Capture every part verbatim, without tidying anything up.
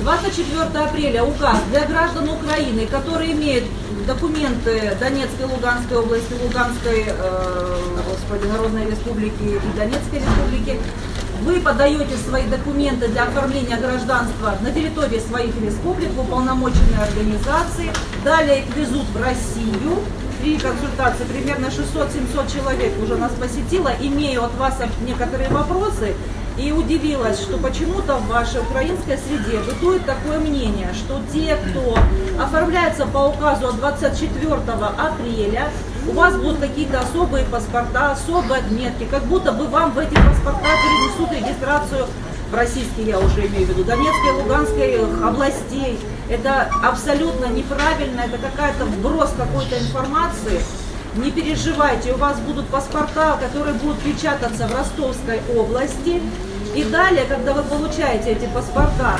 двадцать четвёртого апреля указ для граждан Украины, которые имеют документы Донецкой, Луганской области, Луганской, э, господи, Народной Республики и Донецкой Республики. Вы подаете свои документы для оформления гражданства на территории своих республик в уполномоченные организации. Далее их везут в Россию. При консультации примерно шестьсот-семьсот человек уже нас посетило. Имею от вас некоторые вопросы. И удивилась, что почему-то в вашей украинской среде бытует такое мнение, что те, кто оформляется по указу от двадцать четвёртого апреля, у вас будут какие-то особые паспорта, особые отметки, как будто бы вам в эти паспорта перенесут регистрацию в российские, я уже имею в виду, Донецкой, Луганской областей. Это абсолютно неправильно, это какая-то вброс какой-то информации. Не переживайте, у вас будут паспорта, которые будут печататься в Ростовской области. И далее, когда вы получаете эти паспорта,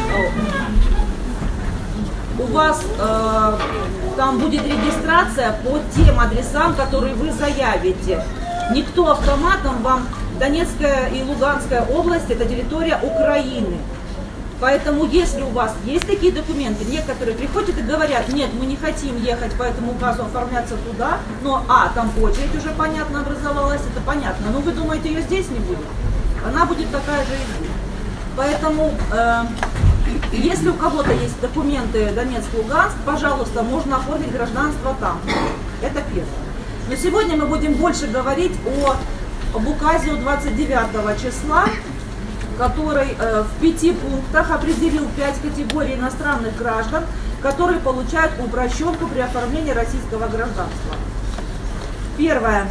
у вас э, там будет регистрация по тем адресам, которые вы заявите. Никто автоматом вам... Донецкая и Луганская область – это территория Украины. Поэтому, если у вас есть такие документы, некоторые приходят и говорят, нет, мы не хотим ехать по этому указу оформляться туда, но, а, там очередь уже, понятно, образовалась, это понятно, но вы думаете, ее здесь не будет? Она будет такая же и здесь. Поэтому, э, если у кого-то есть документы Донецк-Луганск, пожалуйста, можно оформить гражданство там. Это первое. Но сегодня мы будем больше говорить о, об указе от двадцать девятого числа, который э, в пяти пунктах определил пять категорий иностранных граждан, которые получают упрощенку при оформлении российского гражданства. Первое.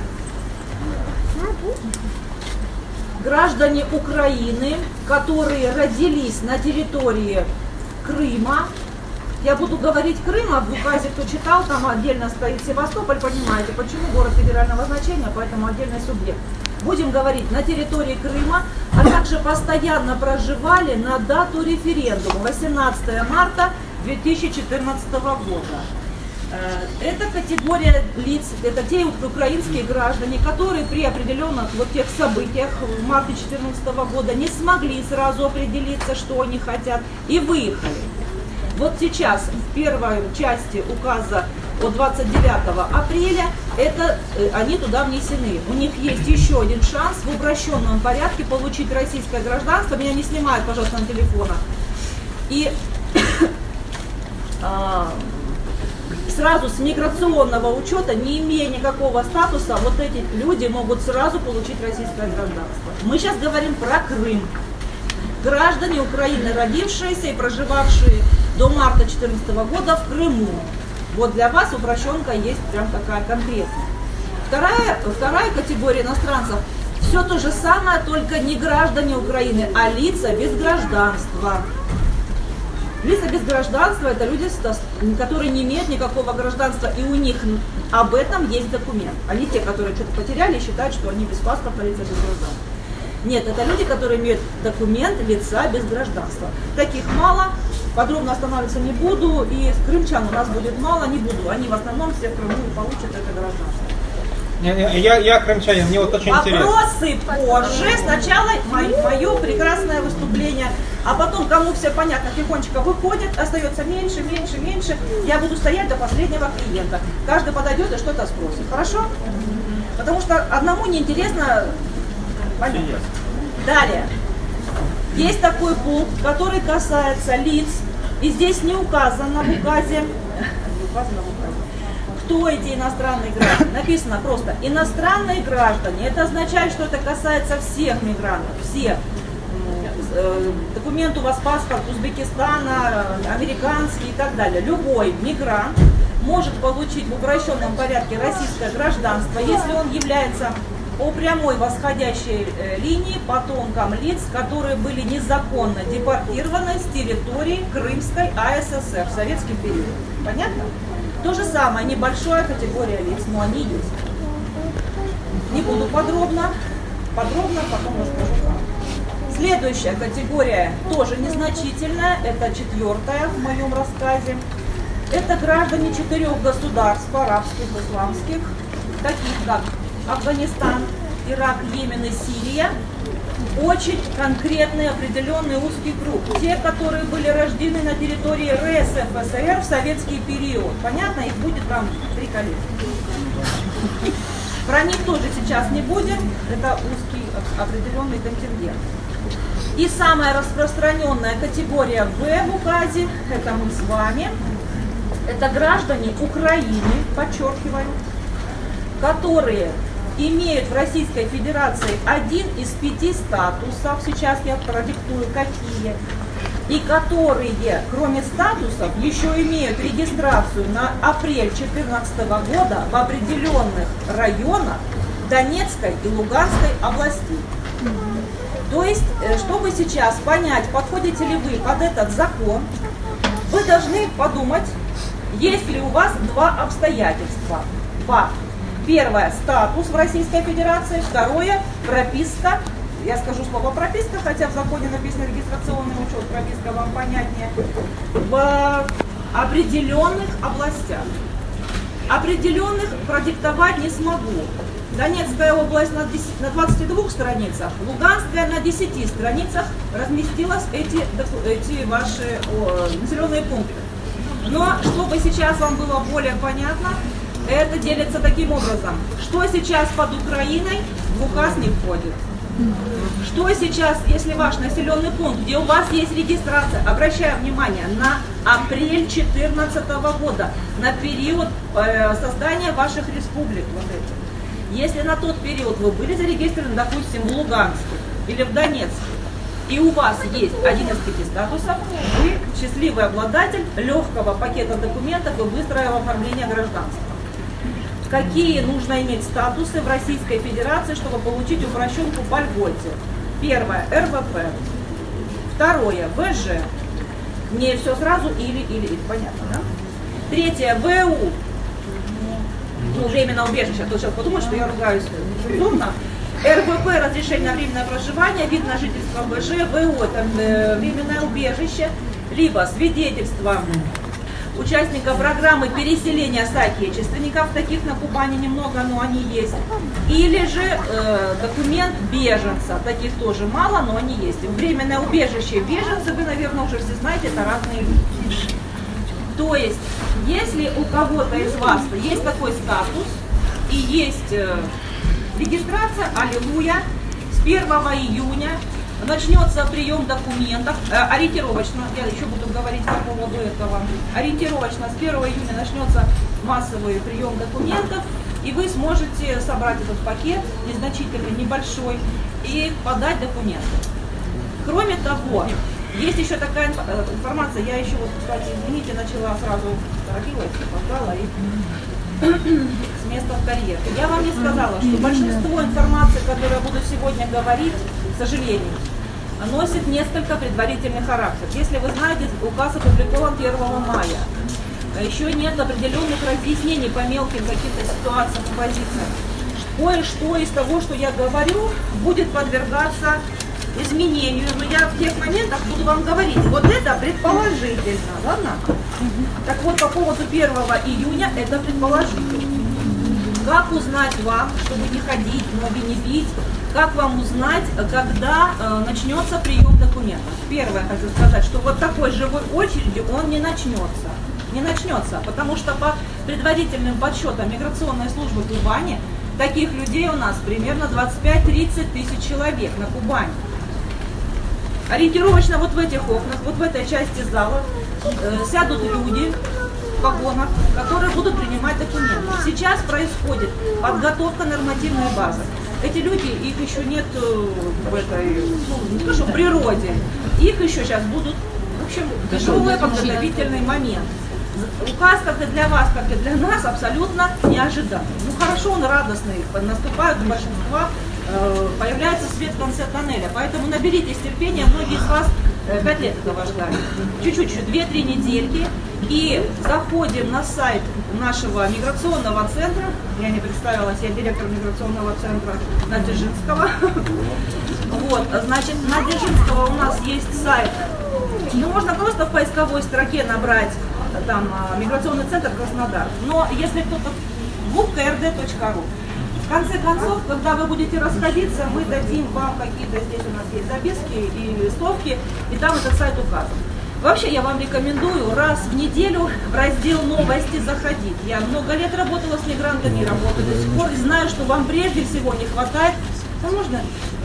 Граждане Украины, которые родились на территории Крыма. Я буду говорить Крыма, в указе, кто читал, там отдельно стоит Севастополь, понимаете, почему город федерального значения, поэтому отдельный субъект. Будем говорить на территории Крыма, а также постоянно проживали на дату референдума восемнадцатого марта две тысячи четырнадцатого года. Это категория лиц, это те украинские граждане, которые при определенных вот тех событиях в марте две тысячи четырнадцатого года не смогли сразу определиться, что они хотят, и выехали. Вот сейчас в первой части указа от двадцать девятого апреля это, они туда внесены. У них есть еще один шанс в упрощенном порядке получить российское гражданство. Меня не снимают, пожалуйста, на телефонах. И а, сразу с миграционного учета, не имея никакого статуса, вот эти люди могут сразу получить российское гражданство. Мы сейчас говорим про Крым. Граждане Украины, родившиеся и проживавшие до марта две тысячи четырнадцатого года в Крыму. Вот для вас упрощенка есть прям такая конкретная. Вторая, вторая категория иностранцев, все то же самое, только не граждане Украины, а лица без гражданства. Лица без гражданства – это люди, которые не имеют никакого гражданства, и у них об этом есть документ. А не те, которые что-то потеряли и считают, что они без паспорта, лица без гражданства. Нет, это люди, которые имеют документ лица без гражданства. Таких мало, подробно останавливаться не буду, и крымчан у нас будет мало, не буду. Они в основном все в Крыму получат это гражданство. Я, я, я крымчанин, мне вот очень интересно. Вопросы позже. Сначала мое, мое прекрасное выступление, а потом, кому все понятно, тихонечко выходит, остается меньше, меньше, меньше. Я буду стоять до последнего клиента. Каждый подойдет и что-то спросит. Хорошо? Потому что одному неинтересно. Понятно. Далее. Есть такой пункт, который касается лиц, и здесь не указано в указе, не указано в указе, кто эти иностранные граждане. Написано просто иностранные граждане. Это означает, что это касается всех мигрантов, всех. Документ у вас, паспорт Узбекистана, американский и так далее. Любой мигрант может получить в упрощенном порядке российское гражданство, если он является по прямой восходящей линии потомкам лиц, которые были незаконно депортированы с территории Крымской АССР в советский период. Понятно? То же самое, небольшая категория лиц, но они есть. Не буду подробно, подробно потом расскажу. Следующая категория тоже незначительная, это четвертая в моем рассказе. Это граждане четырех государств арабских, исламских, таких как Афганистан, Ирак, Йемен и Сирия. очень конкретный определенный узкий круг. Те, которые были рождены на территории РСФСР в советский период. Понятно, их будет там три коллеги. Про них тоже сейчас не будем. Это узкий определенный контингент. И самая распространенная категория В в указе, это мы с вами, это граждане Украины, подчеркиваю, которые имеют в Российской Федерации один из пяти статусов, сейчас я продиктую какие, и которые, кроме статусов, еще имеют регистрацию на апрель две тысячи четырнадцатого года в определенных районах Донецкой и Луганской областей. То есть, чтобы сейчас понять, подходите ли вы под этот закон, вы должны подумать, есть ли у вас два обстоятельства. Два. Первое – статус в Российской Федерации. Второе – прописка. Я скажу слово прописка, хотя в законе написано регистрационный учет, прописка вам понятнее. В определенных областях. Определенных продиктовать не смогу. Донецкая область на двадцати двух страницах, Луганская на десяти страницах разместилась эти, эти ваши о, населенные пункты. Но чтобы сейчас вам было более понятно, это делится таким образом. Что сейчас под Украиной, в указ не входит. Что сейчас, если ваш населенный пункт, где у вас есть регистрация, обращаю внимание, на апрель две тысячи четырнадцатого года, на период э, создания ваших республик, вот этих. Если на тот период вы были зарегистрированы, допустим, в Луганске или в Донецке, и у вас есть один из пяти статусов, вы счастливый обладатель легкого пакета документов и быстрого оформления гражданства. Какие нужно иметь статусы в Российской Федерации, чтобы получить упрощенку по льготе? Первое – эр вэ пэ. Второе – вэ жэ. Не все сразу или-или-или, понятно, да? Третье – вэ у. Ну, временное убежище, а то сейчас подумают, что я ругаюсь нецензурно. эр вэ пэ – разрешение на временное проживание, вид на жительство вэ жэ, вэ у – это временное убежище, либо свидетельство участника программы переселения соотечественников, таких на Кубани немного, но они есть, или же э, документ беженца, таких тоже мало, но они есть. Временное убежище беженцы, вы, наверное, уже все знаете, это разные люди. То есть, если у кого-то из вас есть такой статус и есть э, регистрация, аллилуйя, с первого июня начнется прием документов, э, ориентировочно, я еще буду говорить по поводу этого, ориентировочно с первого июня начнется массовый прием документов, и вы сможете собрать этот пакет, незначительный, небольшой, и подать документы. Кроме того, есть еще такая информация, я еще, вот, кстати, извините, начала сразу, торопилась, опоздала и с места в карьер. Я вам не сказала, что большинство информации, которую я буду сегодня говорить, к сожалению, носит несколько предварительный характер. Если вы знаете, указ опубликован первого мая. Еще нет определенных разъяснений по мелким каким-то ситуациям и позициям. Кое-что из того, что я говорю, будет подвергаться изменению, но я в тех моментах буду вам говорить. Вот это предположительно, ладно? Так вот, по поводу первого июня, это предположительно. Как узнать вам, чтобы не ходить, ноги не бить, как вам узнать, когда э, начнется прием документов? Первое, хочу сказать, что вот такой живой очереди он не начнется. Не начнется, потому что по предварительным подсчетам миграционной службы Кубани, таких людей у нас примерно двадцать пять-тридцать тысяч человек на Кубани. Ориентировочно вот в этих окнах, вот в этой части зала э, сядут люди в вагонах, которые будут принимать документы. Сейчас происходит подготовка нормативной базы. Эти люди, их еще нет в этой, ну, не то, что в природе, их еще сейчас будут, в общем, тяжелый подготовительный момент. Указ, как и для вас, как и для нас, абсолютно неожиданный. Ну хорошо, он радостный, наступают у большинства, э, появляется свет в конце тоннеля. Поэтому наберитесь терпения, многие из вас э, пять лет этого ждали. Чуть-чуть, две-три недельки. И заходим на сайт нашего миграционного центра. Я не представилась, я директор миграционного центра Надежинского. Вот, значит, Надежинского у нас есть сайт. Ну, можно просто в поисковой строке набрать там миграционный центр Краснодар. Но если кто-то вуп точка ка эр дэ точка ру, В конце концов, когда вы будете расходиться, мы дадим вам какие-то, здесь у нас есть записки и листовки, и там этот сайт указан. Вообще я вам рекомендую раз в неделю в раздел новости заходить. Я много лет работала с мигрантами, работаю до сих пор, и знаю, что вам прежде всего не хватает, ну, можно?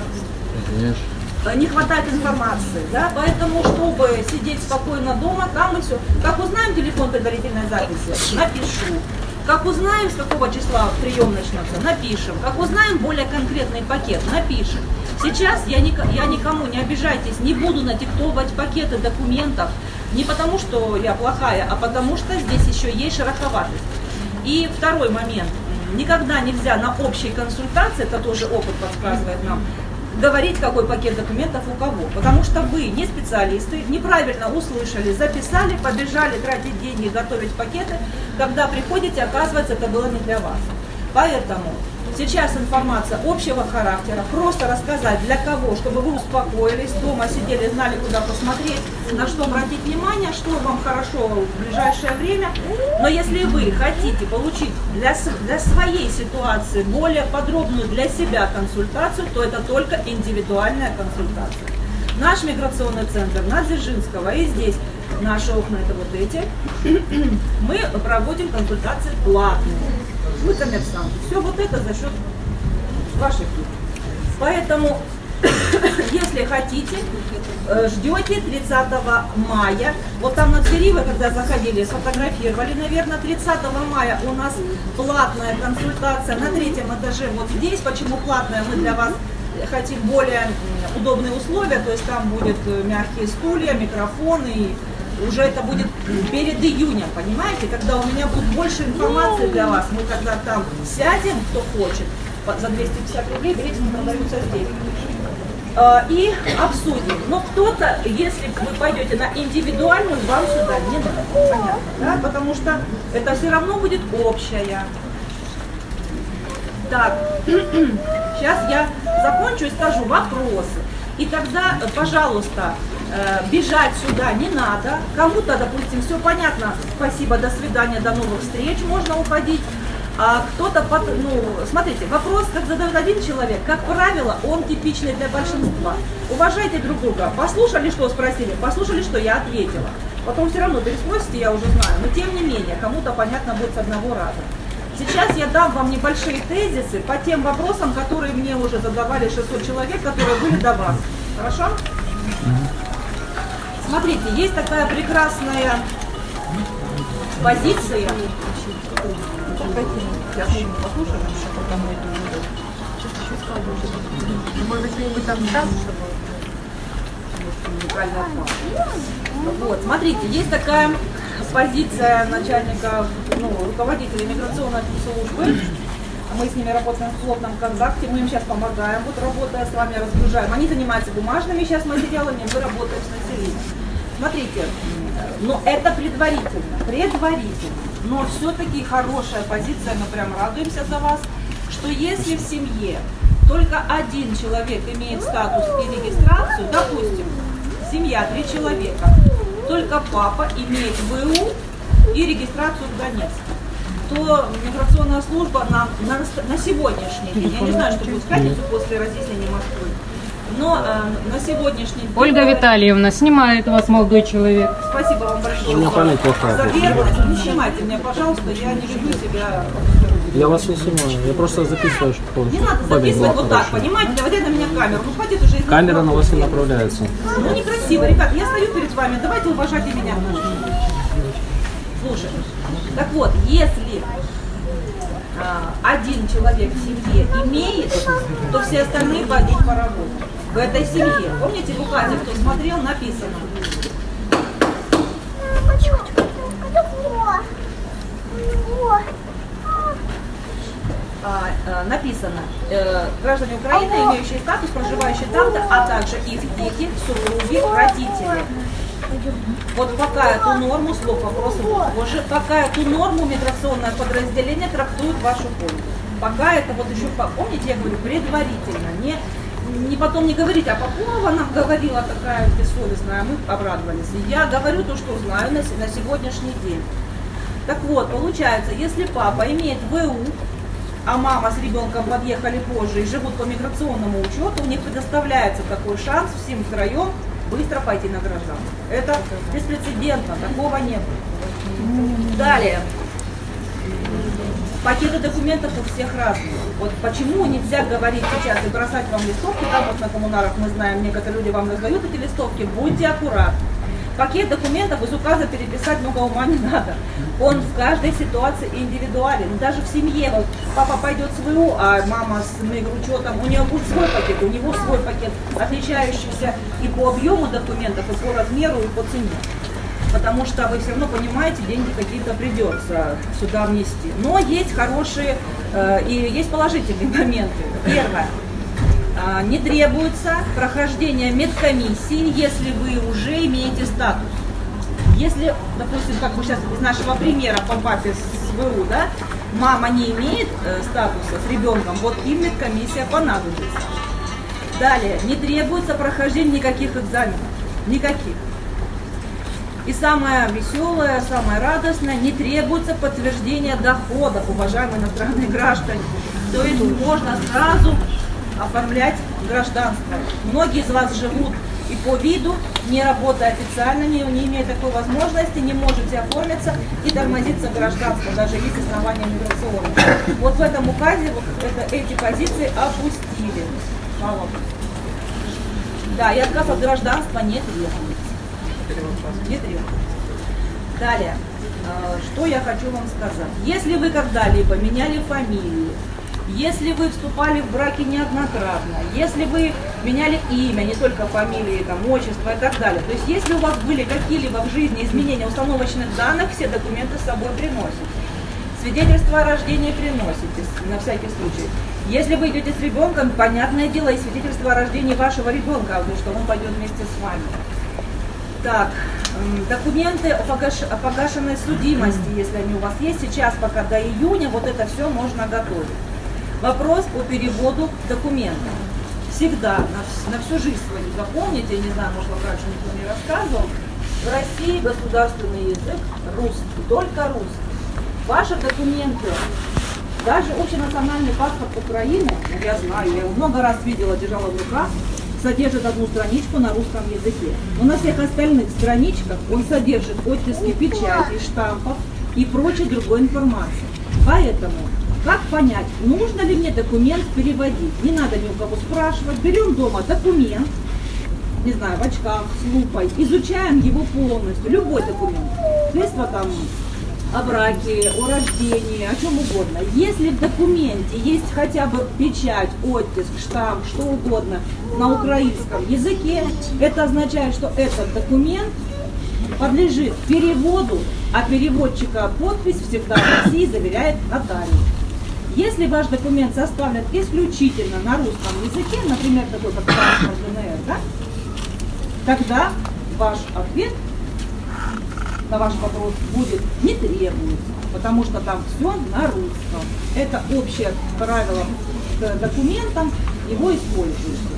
Не хватает информации, да, поэтому, чтобы сидеть спокойно дома, там и все. Как узнаем телефон предварительной записи, напишу. Как узнаем, с какого числа прием начнется, напишем. Как узнаем более конкретный пакет, напишем. Сейчас я, ни, я никому, не обижайтесь, не буду надиктовывать пакеты документов, не потому что я плохая, а потому что здесь еще есть шероховатость. И второй момент. Никогда нельзя на общей консультации, это тоже опыт подсказывает нам, говорить, какой пакет документов у кого. Потому что вы не специалисты, неправильно услышали, записали, побежали тратить деньги, готовить пакеты. Когда приходите, оказывается, это было не для вас. Поэтому сейчас информация общего характера. Просто рассказать для кого, чтобы вы успокоились, дома сидели, знали, куда посмотреть, на что обратить внимание, что вам хорошо в ближайшее время. Но если вы хотите получить для, для своей ситуации более подробную для себя консультацию, то это только индивидуальная консультация. Наш миграционный центр на Дзержинского, и здесь наши окна это вот эти, мы проводим консультации платные. Мы коммерсанты. Все вот это за счет ваших денег. Поэтому, если хотите, ждете тридцатого мая. Вот там на двери вы, когда заходили, сфотографировали, наверное, тридцатого мая у нас платная консультация на третьем этаже. Вот здесь, почему платная, мы для вас хотим более удобные условия, то есть там будут мягкие стулья, микрофоны, и уже это будет перед июнем, понимаете, когда у меня будет больше информации для вас, мы когда там сядем, кто хочет, за двести пятьдесят рублей, берите, мы продаются здесь. И обсудим. Но кто-то, если вы пойдете на индивидуальную, вам сюда не надо, понятно, да? Потому что это все равно будет общая. Так, сейчас я закончу и скажу вопросы. И тогда, пожалуйста, бежать сюда не надо. Кому-то, допустим, все понятно, спасибо, до свидания, до новых встреч, можно уходить. А кто-то, ну, смотрите, вопрос, как задает один человек, как правило, он типичный для большинства. Уважайте друг друга. Послушали, что спросили, послушали, что я ответила. Потом все равно переспросите, я уже знаю. Но тем не менее, кому-то понятно будет с одного раза. Сейчас я дам вам небольшие тезисы по тем вопросам, которые мне уже задавали шестьсот человек, которые были до вас. Хорошо? Смотрите, есть такая прекрасная позиция. Сейчас мы послушаем, пока мы может быть, где-нибудь там там, чтобы вот, смотрите, есть такая позиция начальника, ну, руководителя миграционной службы. Мы с ними работаем в плотном контакте, мы им сейчас помогаем, вот работая с вами, разгружаем. Они занимаются бумажными сейчас материалами, мы работаем с населением. Смотрите, но это предварительно, предварительно. Но все-таки хорошая позиция, мы прям радуемся за вас, что если в семье только один человек имеет статус и регистрацию, допустим, семья, три человека, только папа имеет ВУ и регистрацию в Донецке, то миграционная служба на, на, на сегодняшний день, я не знаю, что будет в пятницу после разъяснения Москвы, но э, на сегодняшний день... Ольга Витальевна, снимает вас молодой человек. Спасибо вам большое. У меня память плохая. За верность. Не снимайте меня, пожалуйста, я не люблю себя... Я вас не снимаю, я просто записываю, что... Не надо записывать вот так, понимаете, наводя на меня камеру. Ну, хватит уже... Камера на вас не направляется. Ну, некрасиво, ребят, я стою перед вами, давайте уважайте меня. Слушай, так вот, если а, один человек в семье имеет, то все остальные пойдут по работе. В этой семье. Помните, в указе, кто смотрел, написано. А, а, написано, э, граждане Украины, имеющие статус, проживающие там-то, а также их дети, супруги, родители. Вот пока эту норму, слов вопросов позже, пока эту норму миграционное подразделение трактует в вашу пользу. Пока это вот еще, помните, я говорю, предварительно, не, не потом не говорить, а Попова нам говорила такая бессовестная, мы обрадовались. Я говорю то, что знаю на, на сегодняшний день. Так вот, получается, если папа имеет ВУ, а мама с ребенком подъехали позже и живут по миграционному учету, у них предоставляется такой шанс всем втроем быстро пойти на гражданство. Это беспрецедентно, такого не было. Далее. Пакеты документов у всех разные. Вот почему нельзя говорить сейчас и бросать вам листовки, там вот на коммунарах мы знаем, некоторые люди вам раздают эти листовки, будьте аккуратны. Пакет документов из указа переписать много ума не надо. Он в каждой ситуации индивидуален. Даже в семье, вот папа пойдет с ВУ, а мама с мигручетом, у нее будет свой пакет, у него свой пакет, отличающийся и по объему документов, и по размеру, и по цене. Потому что вы все равно понимаете, деньги какие-то придется сюда внести. Но есть хорошие э, и есть положительные моменты. Первое. Э, не требуется прохождение медкомиссии, если вы уже имеете статус. Если, допустим, как бы сейчас из нашего примера по папе с ВУ, да, мама не имеет э, статуса с ребенком, вот им медкомиссия понадобится. Далее. Не требуется прохождение никаких экзаменов. Никаких. И самое веселое, самое радостное, не требуется подтверждение доходов, уважаемые иностранные граждане. То есть можно сразу оформлять гражданство. Многие из вас живут и по виду, не работая официально, не, не имея такой возможности, не можете оформиться и тормозится гражданство, даже есть основания миграционные. Вот в этом указе вот это, эти позиции опустили. Мало. Да, и отказ от гражданства не требуется. Не требуется. Далее, что я хочу вам сказать. Если вы когда-либо меняли фамилии, если вы вступали в браки неоднократно, если вы меняли имя, не только фамилии, там, отчество и так далее, то есть если у вас были какие-либо в жизни изменения установочных данных, все документы с собой приносите. Свидетельство о рождении приносите, на всякий случай. Если вы идете с ребенком, понятное дело, и свидетельство о рождении вашего ребенка, потому что он пойдет вместе с вами. Так, документы о, погаш... о погашенной судимости, если они у вас есть, сейчас пока до июня, вот это все можно готовить. Вопрос по переводу документов. Всегда, на, на всю жизнь свою запомните, я не знаю, может, вам раньше никто не рассказывал, в России государственный язык русский, только русский. Ваши документы, даже общенациональный паспорт Украины, я знаю, я его много раз видела, держала в руках, содержит одну страничку на русском языке. Но на всех остальных страничках он содержит оттиски печати, штампов и прочей другой информации. Поэтому, как понять, нужно ли мне документ переводить? Не надо ни у кого спрашивать. Берем дома документ, не знаю, в очках, с лупой, изучаем его полностью, любой документ. Средства там о браке, о рождении, о чем угодно. Если в документе есть хотя бы печать, оттиск, штамп, что угодно на украинском языке, это означает, что этот документ подлежит переводу, а переводчика подпись всегда в России заверяет нотариус. Если ваш документ составлен исключительно на русском языке, например, такой как паспорт ДНР, да, тогда ваш ответ на ваш вопрос будет не требуется, потому что там все на русском. Это общее правило к документам, его используйте.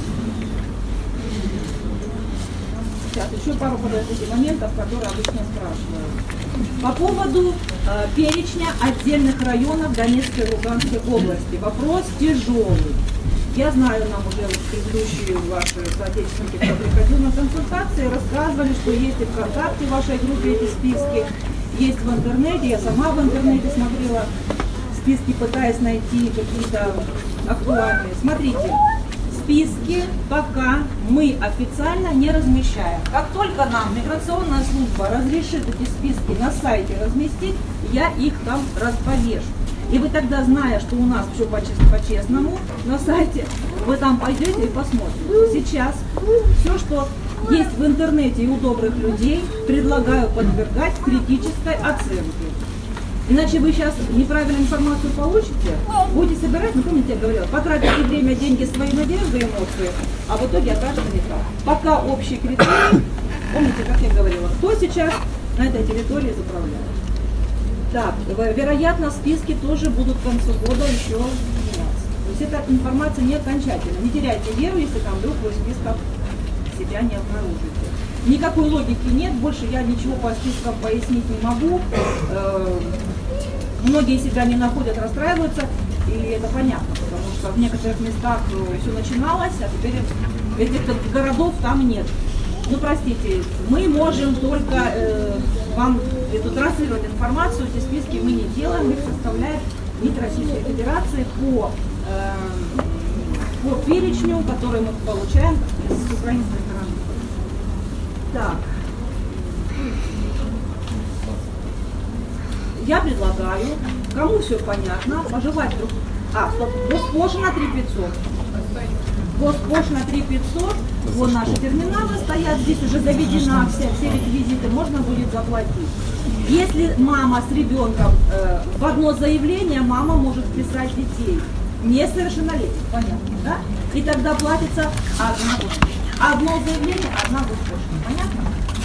Сейчас еще пару подождите моментов, которые обычно спрашивают. По поводу э, перечня отдельных районов Донецкой и Луганской области. Вопрос тяжелый. Я знаю, нам уже предыдущие ваши соотечественники, кто приходил на консультации, рассказывали, что есть и ВКонтакте в вашей группе эти списки, есть в интернете, я сама в интернете смотрела списки, пытаясь найти какие-то актуальные. Смотрите, списки пока мы официально не размещаем. Как только нам миграционная служба разрешит эти списки на сайте разместить, я их там повешу. И вы тогда, зная, что у нас все по-честному на сайте, вы там пойдете и посмотрите. Сейчас все, что есть в интернете и у добрых людей, предлагаю подвергать критической оценке. Иначе вы сейчас неправильную информацию получите, будете собирать, ну помните, я говорила, потратите время, деньги, свои надежды, эмоции, а в итоге окажется не так. Пока общий критерий, помните, как я говорила, кто сейчас на этой территории заправляет. Так, вероятно, списки тоже будут к концу года еще меняться. То есть эта информация не окончательна. Не теряйте веру, если там вдруг вы в списках себя не обнаружите. Никакой логики нет, больше я ничего по спискам пояснить не могу. Многие себя не находят, расстраиваются. И это понятно, потому что в некоторых местах все начиналось, а теперь этих городов там нет. Ну, простите, мы можем только э, вам эту транслировать информацию, эти списки мы не делаем, их составляет МИД Российской Федерации по, э, по перечню, который мы получаем с украинской стороны. Так. Я предлагаю, кому все понятно, пожелать друг... А, стоп, госпошлина три пятьсот. Госпошлина три пятьсот. Вот наши терминалы стоят, здесь уже заведена вся, все реквизиты, можно будет заплатить. Если мама с ребенком э, в одно заявление, мама может вписать детей. Несовершеннолетних, понятно, да? И тогда платится одна госпошлина. Одно заявление, одна госпошлина, понятно?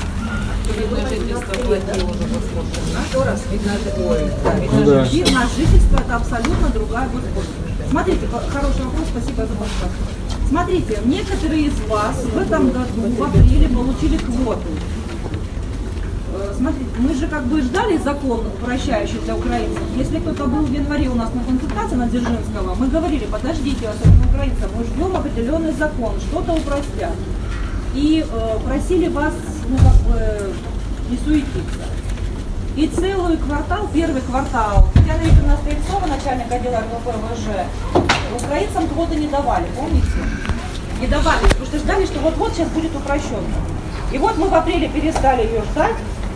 Вид на жительство – это абсолютно другая госпошлина. Смотрите, хороший вопрос, спасибо за вопрос. Смотрите, некоторые из вас в этом году, в апреле, получили квоту. Смотрите, мы же как бы ждали закон, упрощающий для украинцев. Если кто-то был в январе у нас на консультации на Дзержинского, мы говорили, подождите, особенно украинцам, мы ждем определенный закон, что-то упростят. И э, просили вас, ну как бы, не суетиться. И целый квартал, первый квартал, Татьяна Викторовна Стрельцова, начальник отдела эр вэ пэ вэ жэ, украинцам квоты не давали, помните? Не давали, потому что ждали, что вот-вот сейчас будет упрощенно. И вот мы в апреле перестали ее ждать.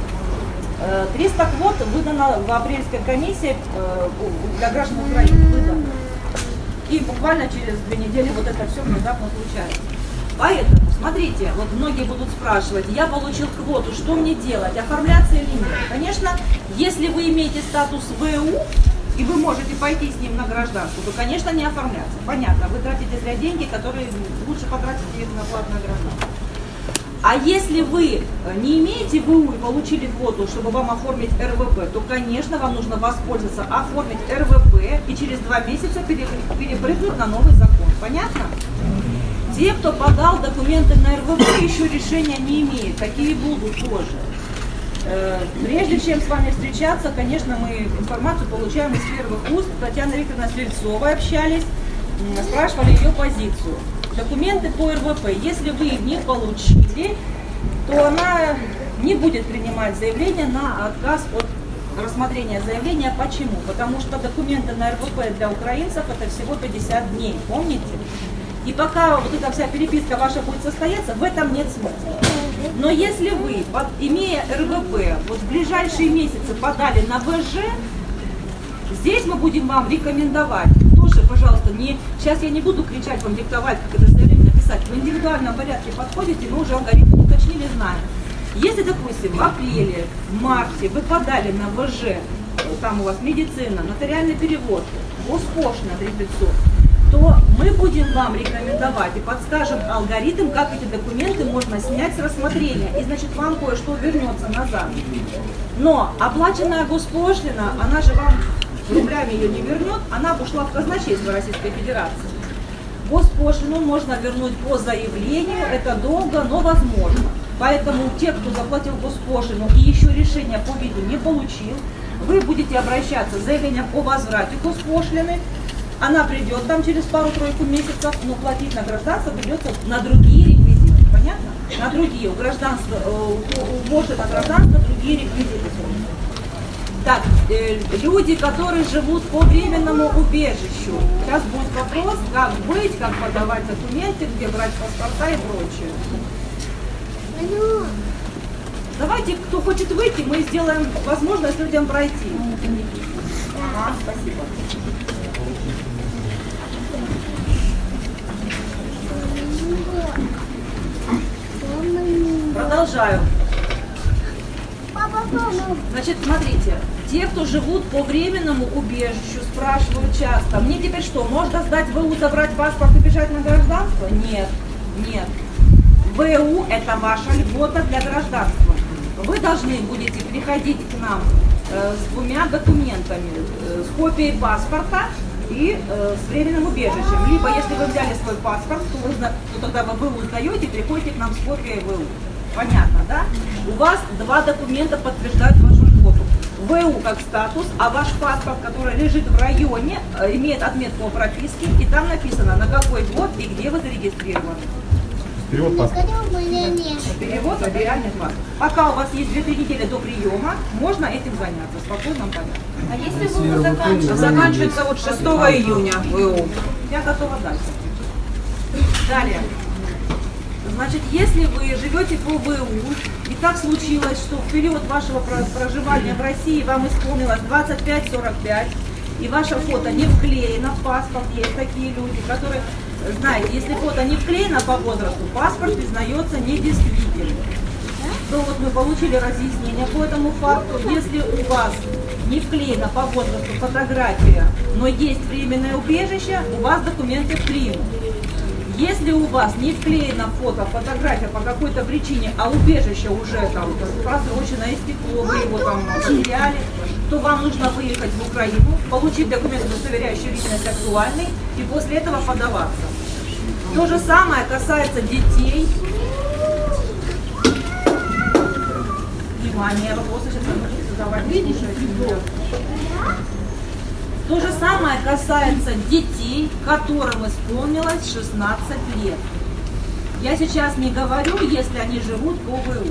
триста квот выдано в апрельской комиссии для граждан Украины. Выдано. И буквально через две недели вот это все внезапно случается. Поэтому, смотрите, вот многие будут спрашивать, я получил квоту, что мне делать, оформляться или нет? Конечно, если вы имеете статус вэ у, и вы можете пойти с ним на гражданство, то, конечно, не оформляться. Понятно, вы тратите зря деньги, которые лучше потратите их на платное гражданство. А если вы не имеете вэ у и получили квоту, чтобы вам оформить эр вэ пэ, то, конечно, вам нужно воспользоваться, оформить эр вэ пэ и через два месяца перепрыгнуть на новый закон. Понятно? Те, кто подал документы на эр вэ пэ, еще решения не имеют. Такие будут тоже. Прежде чем с вами встречаться, конечно, мы информацию получаем из первых уст. Татьяна Викторовна Стрельцова общались, спрашивали ее позицию. Документы по эр вэ пэ, если вы их не получили, то она не будет принимать заявление на отказ от рассмотрения заявления. Почему? Потому что документы на эр вэ пэ для украинцев это всего пятьдесят дней, помните? И пока вот эта вся переписка ваша будет состояться, в этом нет смысла. Но если вы, имея эр вэ пэ, вот в ближайшие месяцы подали на вэ жэ, здесь мы будем вам рекомендовать, тоже, пожалуйста, не, сейчас я не буду кричать вам, диктовать, как это заявление написать, в индивидуальном порядке подходите, мы уже алгоритм уточнили, знаем. Если, допустим, в апреле, в марте вы подали на вэ жэ, там у вас медицина, нотариальный перевод, госпошлина три пятьсот, то мы будем вам рекомендовать и подскажем алгоритм, как эти документы можно снять с рассмотрения. И, значит, вам кое-что вернется назад. Но оплаченная госпошлина, она же вам рублями ее не вернет, она ушла в казначейство Российской Федерации. Госпошлину можно вернуть по заявлению, это долго, но возможно. Поэтому те, кто заплатил госпошлину и еще решение по виду не получил, вы будете обращаться с заявлением о возврате госпошлины. Она придет там через пару-тройку месяцев, но платить на гражданство придется на другие реквизиты. Понятно? На другие. У гражданства, у Боши на гражданство другие реквизиты. Так, э, люди, которые живут по временному убежищу. Сейчас будет вопрос, как быть, как подавать документы, где брать паспорта и прочее. Давайте, кто хочет выйти, мы сделаем возможность людям пройти. Ага, спасибо. Продолжаю. Значит, смотрите, те, кто живут по временному убежищу, спрашивают часто, мне теперь что, можно сдать вэ у, забрать паспорт и бежать на гражданство? Нет, нет. вэ у это ваша льгота для гражданства. Вы должны будете приходить к нам э, с двумя документами, э, с копией паспорта и э, с временным убежищем. Либо, если вы взяли свой паспорт, то, вы, то тогда вы вэ у сдаете и приходите к нам с копией вэ у. Понятно, да? У вас два документа подтверждают вашу льготу. ВУ как статус, а ваш паспорт, который лежит в районе, имеет отметку о прописке, и там написано, на какой год и где вы зарегистрированы. Перевод паспорта. Перевод на реальный паспорт. Пока у вас есть две-три недели до приема, можно этим заняться в спокойном порядке. А если ВУ заканчивается? Заканчивается вот шестого июня ВУ. Я готова дальше. Далее. Значит, если вы живете по ВУ, и так случилось, что в период вашего проживания в России вам исполнилось двадцать пять сорок пять, и ваше фото не вклеено в паспорт, есть такие люди, которые, знаете, если фото не вклеено по возрасту, паспорт признается недействительным. То вот мы получили разъяснение по этому факту. Если у вас не вклеена по возрасту фотография, но есть временное убежище, у вас документы примут. Если у вас не вклеена фото, фотография по какой-то причине, а убежище уже там просрочено, истекло, вы его там потеряли, то вам нужно выехать в Украину, получить документы, удостоверяющие личность актуальный, и после этого подаваться. То же самое касается детей. Внимание, вопросы сейчас можете задавать. Видишь, то же самое касается детей, которым исполнилось шестнадцать лет. Я сейчас не говорю, если они живут по ВУ.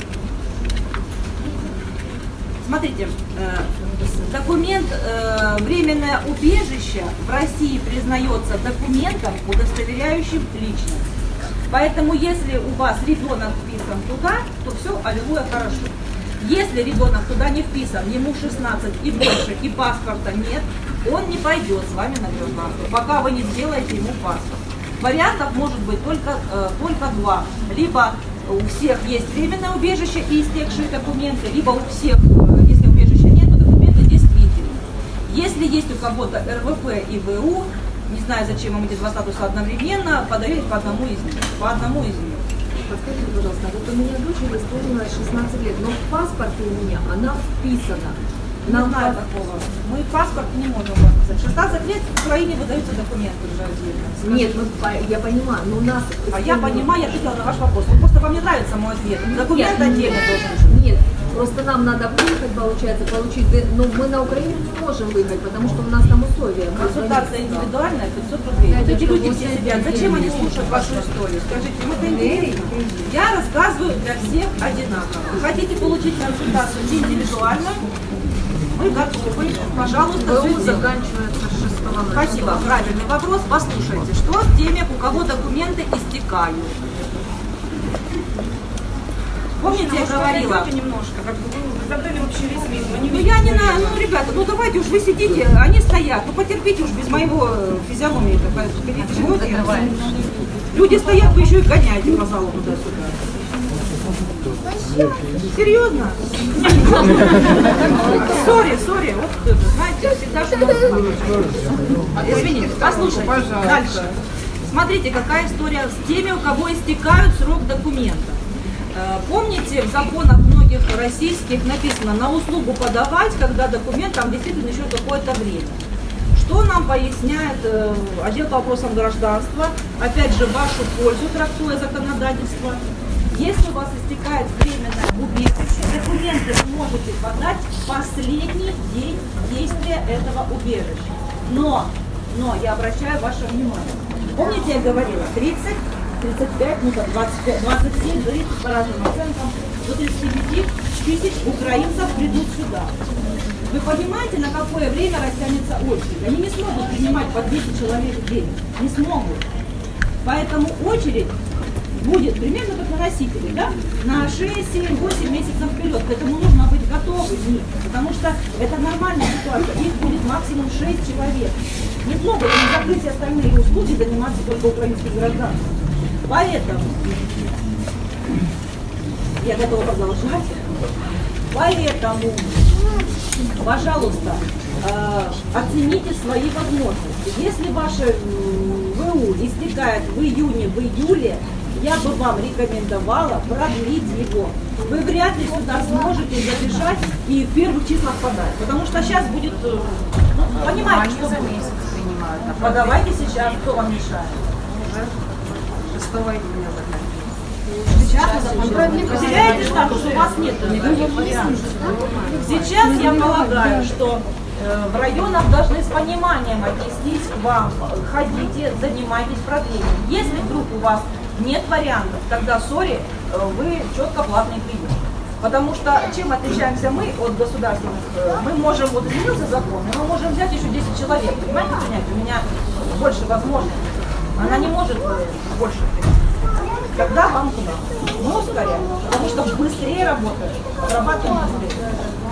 Смотрите, документ «Временное убежище» в России признается документом, удостоверяющим личность. Поэтому если у вас ребенок вписан туда, то все, аллилуйя, хорошо. Если ребенок туда не вписан, ему шестнадцать и больше, и паспорта нет, он не пойдет с вами на гражданство, пока вы не сделаете ему паспорт. Вариантов может быть только, э, только два. Либо у всех есть временное убежище и истекшие документы, либо у всех, э, если убежища нет, то документы действительны. Если есть у кого-то эр вэ пэ и вэ у, не знаю, зачем вам эти два статуса одновременно, подаете по одному из них. По одному из них. Подскажите, пожалуйста, вот у меня дочери исполнилось шестнадцать лет, но в паспорте у меня она вписана. Не знаю такого. Мы паспорт не можем показать. шестнадцать лет в Украине выдаются документы уже отдельно. Нет, ну, я понимаю, но у нас... А я понимаю, я ответила на ваш вопрос. Вот просто вам не нравится мой ответ. Документ отдельно должен быть. Нет, просто нам надо выехать, получается, получить... Но мы на Украину не можем выехать, потому что у нас там условия. Консультация индивидуальная, пятьсот рублей. Вот эти люди все сидят. Зачем они слушают вашу историю? Скажите, им это интересно? Я рассказываю для всех одинаково. Хотите получить консультацию индивидуальную? Мы готовы. Пожалуйста, ВУ заканчивается шестого. Спасибо. Правильный вопрос. Послушайте, что с теми, у кого документы истекают? Помните, я говорила? Немножко, как бы вы задали вообще весь мир. Ну я не знаю, ну ребята, ну давайте уж вы сидите, они стоят, ну потерпите уж без моего физиономии. Люди стоят, вы еще и гоняете по залу туда-сюда. Серьезно? Сори, сори, вот это, знаете, всегда что. Извините, послушайте, дальше. Смотрите, какая история с теми, у кого истекают срок документа. Помните, в законах многих российских написано на услугу подавать, когда документ там действительно еще какое-то время. Что нам поясняет э, отдел по вопросам гражданства, опять же, в вашу пользу, трактуя законодательство. Если у вас истекает временное убежище, документы вы можете подать в последний день действия этого убежища. Но, но я обращаю ваше внимание. Помните, я говорила, тридцать, тридцать пять, ну как, двадцать пять, двадцать семь, тридцать по разным оценкам, до тридцати пяти тысяч украинцев придут сюда. Вы понимаете, на какое время растянется очередь? Они не смогут принимать по двести человек в день. Не смогут. Поэтому очередь будет примерно как на носителе, да? На шесть, семь, восемь месяцев вперед. К этому нужно быть готовыми, потому что это нормальная ситуация. Их будет максимум шесть человек. Не смогут они закрыть остальные услуги, заниматься только украинским гражданам. Поэтому я готова продолжать. Поэтому, пожалуйста, э, оцените свои возможности. Если ваше ВУ истекает в июне, в июле, я бы вам рекомендовала продлить его. Вы вряд ли сюда сможете забежать и в первых числах подать. Потому что сейчас будет, ну, понимаете, что за месяц принимают. Подавайте сейчас, кто вам мешает. шестого июня заканчивается. сейчас потеряете статус, у вас нет никаких вариантов. Сейчас я полагаю, что в районах должны с пониманием отнестись к вам. Ходите, занимайтесь продлением. Если вдруг у вас нет вариантов, тогда, сори, вы четко платный прием. Потому что чем отличаемся мы от государственных? Мы можем, вот изменился закон, мы можем взять еще десять человек, понимаете, принять? У меня больше возможностей. Она не может больше принять. Тогда вам куда? Мы ускоряем, потому что быстрее работает, отрабатываем быстрее.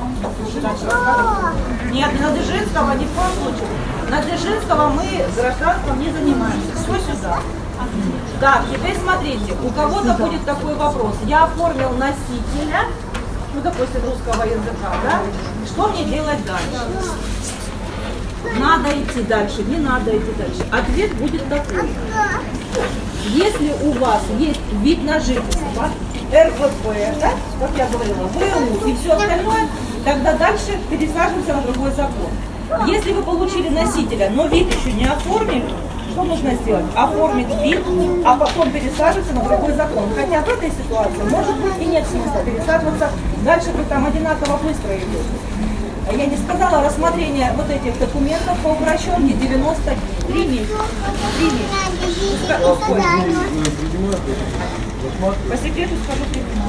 Нет, не на Дзержинского, ни в коем случае. На Дзержинского мы гражданством не занимаемся. Все сюда. Так, теперь смотрите, у кого-то будет такой вопрос. Я оформил носителя, ну, допустим, русского языка, да? Что мне делать дальше? Надо идти дальше, не надо идти дальше. Ответ будет такой. Если у вас есть вид на жительство, эр вэ пэ, да, как я говорила, вэ у и все остальное, тогда дальше пересаживаемся на другой закон. Если вы получили носителя, но вид еще не оформили, что нужно сделать? Оформить вид, а потом пересаживаться на другой закон. Хотя в этой ситуации, может быть, и нет смысла пересаживаться, дальше вы там одинаково быстро идете. Я не сказала, рассмотрение вот этих документов по упрощенке девяносто три месяца. три месяца. По секрету скажу,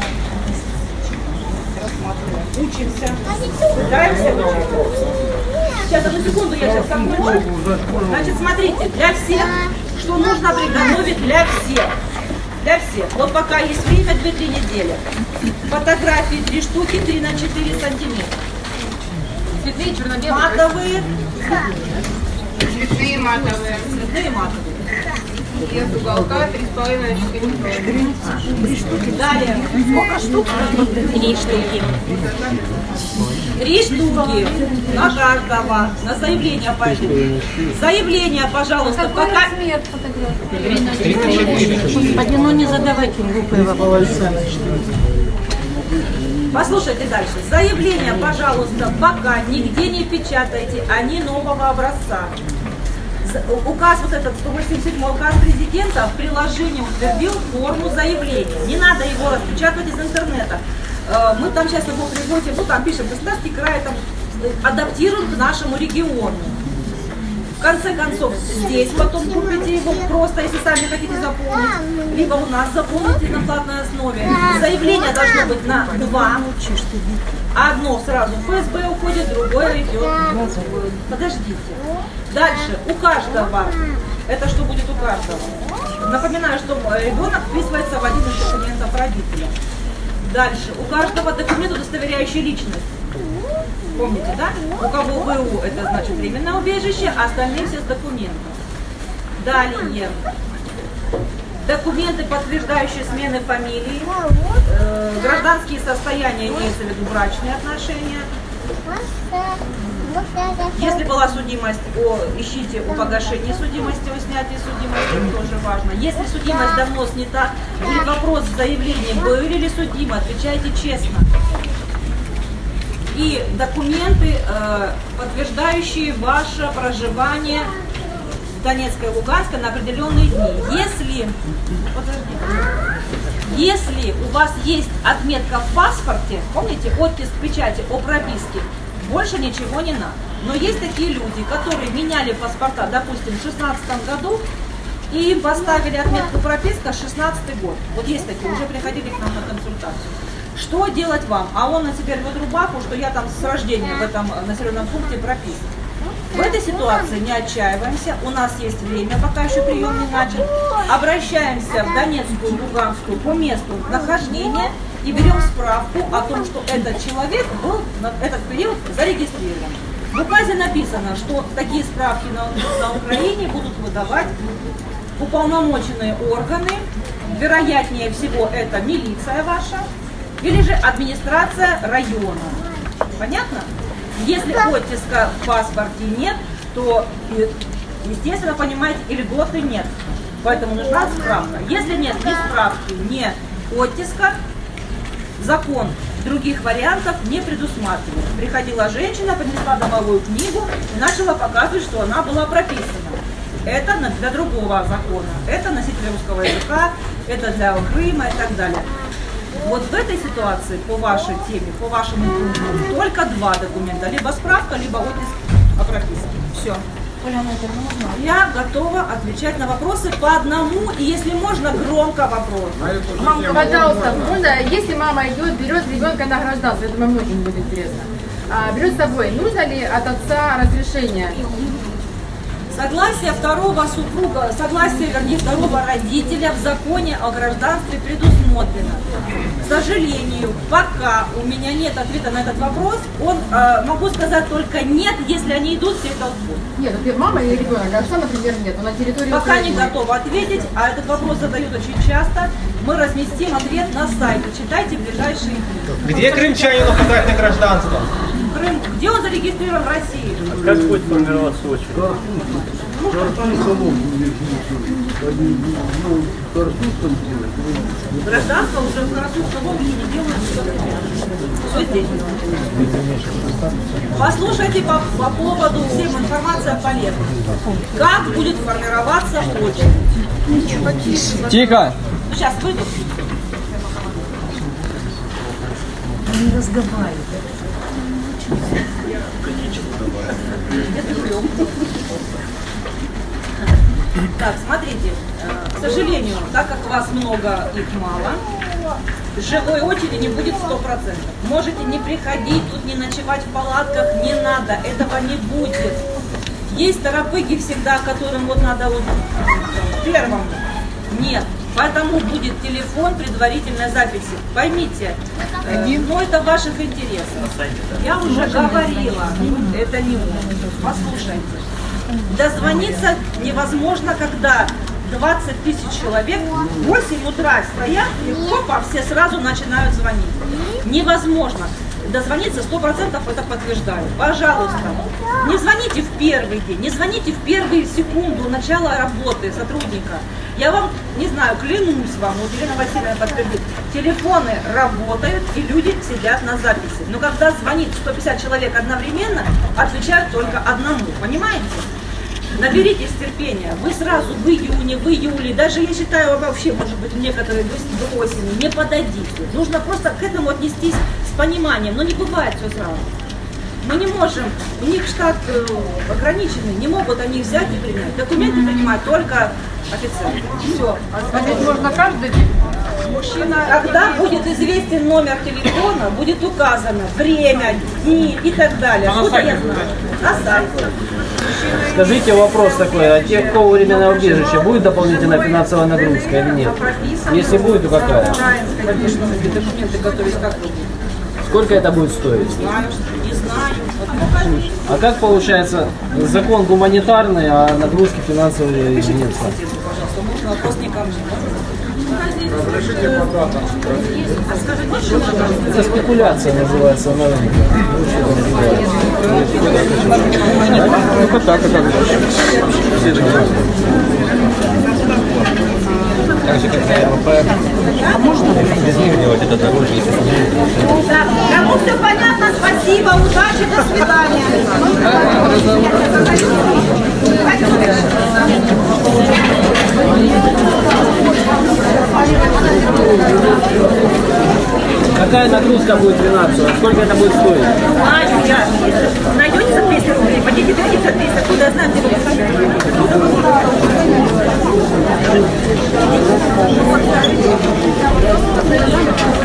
рассматриваем. Учимся. Пытаемся учиться. Сейчас, одну секунду, я сейчас закончу. Значит, смотрите, для всех, что нужно приготовить для всех. Для всех. Вот пока есть время, две-три недели. Фотографии три штуки, три на четыре сантиметра. Цветные, черно-белые. Матовые. Цветные матовые. Цветные матовые. И от уголка три с половиной на четыре. Три штуки. Далее. Сколько штук? Три штуки. Три штуки на каждого. На заявление пойдем. Заявление, пожалуйста, пока... Господи, ну не задавайте глупые вопросы. Послушайте дальше. Заявление, пожалуйста, пока нигде не печатайте, они нового образца. Указ, вот этот сто восемьдесят седьмой указ президента в приложении утвердил форму заявления. Не надо его распечатывать из интернета. Мы там сейчас его приводим, ну там пишем, Краснодарский край там адаптируем к нашему региону. В конце концов, здесь потом купите его просто, если сами хотите заполнить, либо у нас заполните на платной основе. Заявление должно быть на два. Одно сразу в эф эс бэ уходит, другое идет. Подождите. Дальше, у каждого, это что будет у каждого? Напоминаю, что ребенок вписывается в один из документов родителя. Дальше, у каждого документ, удостоверяющий личность. Помните, да? У кого вэ у, это значит временное убежище, а остальные все с документом. Далее. Документы, подтверждающие смены фамилии, э, гражданские состояния, имеется в виду брачные отношения. Если была судимость, о, ищите о погашении судимости, о снятии судимости, тоже важно. Если судимость давно снята, или вопрос в заявлении, были ли судимы, отвечайте честно. И документы, э, подтверждающие ваше проживание в Донецкой и Луганской на определенные дни. Если, если у вас есть отметка в паспорте, помните, оттиск печати о прописке, больше ничего не надо. Но есть такие люди, которые меняли паспорта, допустим, в шестнадцатом году, и им поставили отметку прописка шестнадцатый год. Вот есть такие, уже приходили к нам на консультацию. Что делать вам? А он на себя рвет рубаху, что я там с рождения в этом населенном пункте прописан. В этой ситуации не отчаиваемся, у нас есть время, пока еще прием не начат. Обращаемся в Донецкую, Луганскую по месту нахождения и берем справку о том, что этот человек был на этот период зарегистрирован. В указе написано, что такие справки на, на Украине будут выдавать уполномоченные органы, вероятнее всего это милиция ваша, или же администрация района. Понятно? Если оттиска в паспорте нет, то, естественно, понимаете, и льготы нет. Поэтому нужна справка. Если нет ни справки, ни оттиска, закон других вариантов не предусматривает. Приходила женщина, принесла домовую книгу и начала показывать, что она была прописана. Это для другого закона. Это носитель русского языка, это для Крыма и так далее. Вот в этой ситуации, по вашей теме, по вашему пункту, только два документа. Либо справка, либо отпуск о прописке. Все. Я готова отвечать на вопросы по одному, и если можно, громко вопрос. Мамка, пожалуйста, можно, если мама идет, берет ребенка на гражданство, я думаю, многим будет интересно, а, берет с собой, нужно ли от отца разрешение? Согласие второго супруга, согласие, вернее, второго родителя в законе о гражданстве предусмотрено. К сожалению, пока у меня нет ответа на этот вопрос, он, э, могу сказать только нет, если они идут всей толпой. Нет, вот мама или ребенок, а отца, например, нет, он на территории Пока Украины. не готова ответить, а этот вопрос задают очень часто. Мы разместим ответ на сайте. Читайте в ближайшие дни. Где крымчанину подать на гражданство? Крым, где он зарегистрирован в России? Как будет формироваться очередь? Гражданство уже в Карасунском округе делают все здесь. Послушайте по, по поводу всем информация полезна. Как будет формироваться очередь? Тихо! Ну, сейчас выйду. Не разговаривай. Так, смотрите, к сожалению, так как вас много, их мало, живой очереди не будет сто процентов. Можете не приходить, тут не ночевать в палатках, не надо, этого не будет. Есть торопыги всегда, которым вот надо вот первым. Нет. Поэтому будет телефон предварительной записи. Поймите, э, но это в ваших интересах. Я уже говорила, это не он. Послушайте. Дозвониться невозможно, когда двадцать тысяч человек в восемь утра стоят и хопа, все сразу начинают звонить. Невозможно. Дозвониться сто процентов это подтверждаю. Пожалуйста, не звоните в первый день, не звоните в первую секунду начала работы сотрудника. Я вам, не знаю, клянусь вам, вот Елена Васильевна подтвердит, телефоны работают и люди сидят на записи. Но когда звонит сто пятьдесят человек одновременно, отвечают только одному, понимаете? Наберитесь терпения, вы сразу в июне, в июле, даже я считаю вообще, может быть, некоторые до осени, не подадите. Нужно просто к этому отнестись с пониманием, но не бывает все сразу. Мы не можем, у них штат э, ограниченный, не могут они взять и принять. Документы принимают только офицеры. Все. А ведь можно каждый день? Мужчина, когда будет известен номер телефона, будет указано время, дни и так далее. Откуда я знаю? На сайте. Скажите вопрос такой, а тех, кто временное убежище, будет дополнительная финансовая нагрузка или нет? Если будет, то какая? Конечно, документы готовить как вы. Сколько это будет стоить? Знаю, не знаю. А как получается, закон гуманитарный, а нагрузки финансовые единицы? Пожалуйста, можно вопрос не ко мне. Это спекуляция называется на рынке. Ну так, а как дальше? Так же, как на эр вэ пэ. А можно без них делать это дороже, если Да. Кому все понятно, спасибо, удачи, до свидания. Какая нагрузка будет финансовая? Сколько это будет стоить? Знаю я. Найдете за триста рублей, пойдите берите за триста, куда я знаю, где вы поставите.